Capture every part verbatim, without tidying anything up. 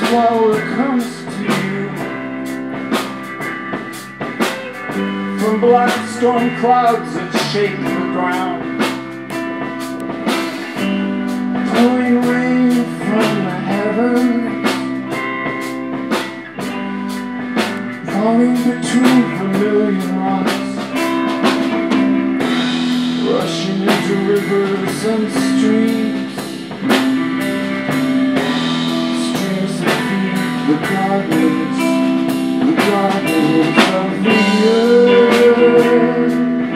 flower comes to you from black storm clouds that shake the ground, pouring rain from the heavens, falling between vermilion rocks, rushing into rivers and streams, streams that feed the gardens, the gardens of the earth.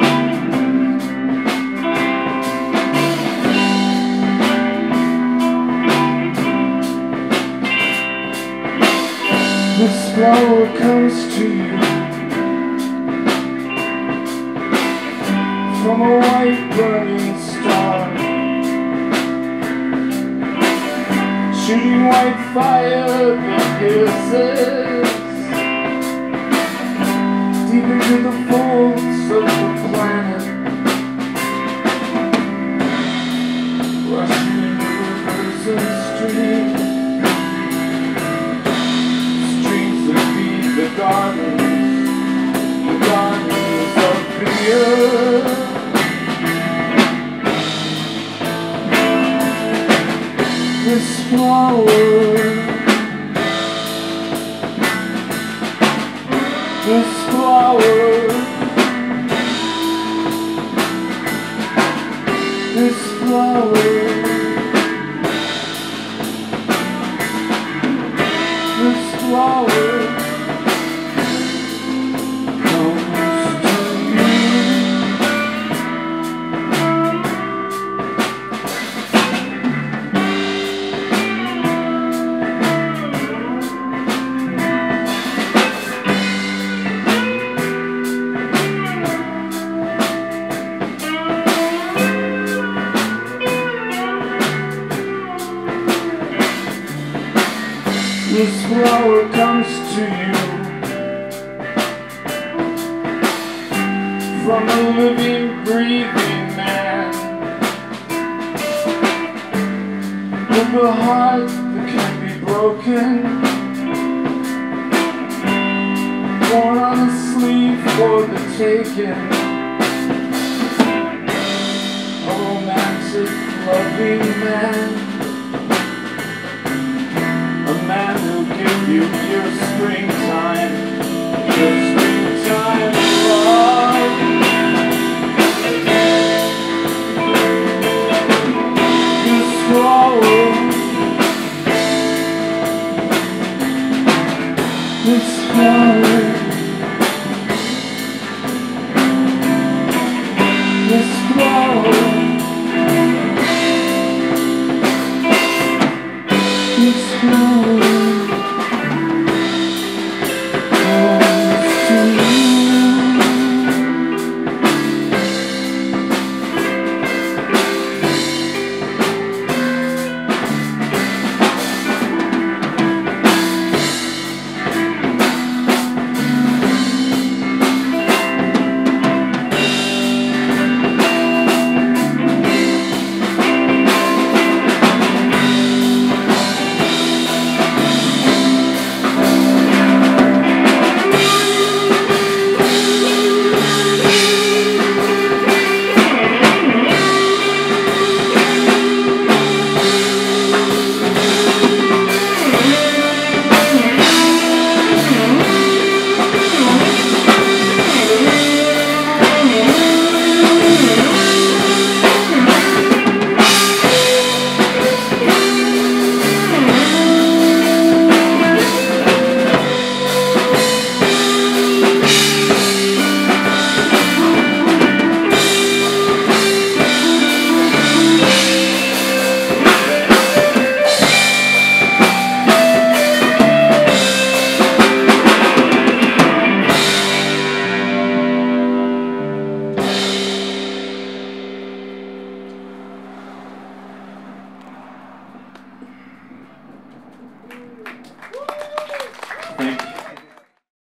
This flower comes to you from a white burning star, shooting white fire that pierces deep into the folds of the planet, rushing into rivers and streams, streams that feed the gardens, the gardens of the earth. This flower, this flower, this flower, this flower comes to you. This flower comes to you from a living, breathing man with a heart that can be broken, worn on a sleeve for the taking, a romantic, loving man. A man who'll give you your springtime, your springtime love. This flower, this flower, this flower, this flower.